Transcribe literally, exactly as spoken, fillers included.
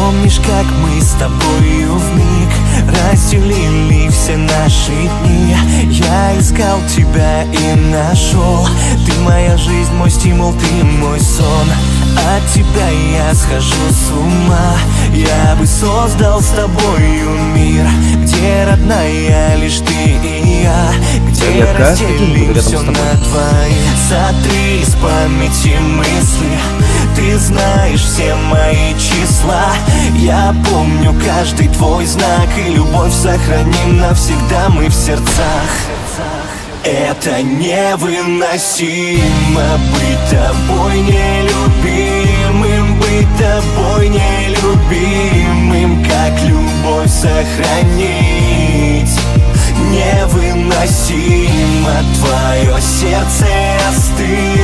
Помнишь, как мы с тобою вмиг разделили все наши дни? Я искал тебя и нашел. Ты моя жизнь, мой стимул, ты мой сон. От тебя я схожу с ума. Я бы создал с тобою мир, где родная лишь ты и я, где разделим все на двоих. Сотри из памяти мысли, ты знаешь все мои числа. Я помню каждый твой знак, и любовь сохраним навсегда мы в сердцах. Это невыносимо быть тобой нелюбимым, быть тобой нелюбимым. Как любовь сохранить? Невыносимо твое сердце остыло.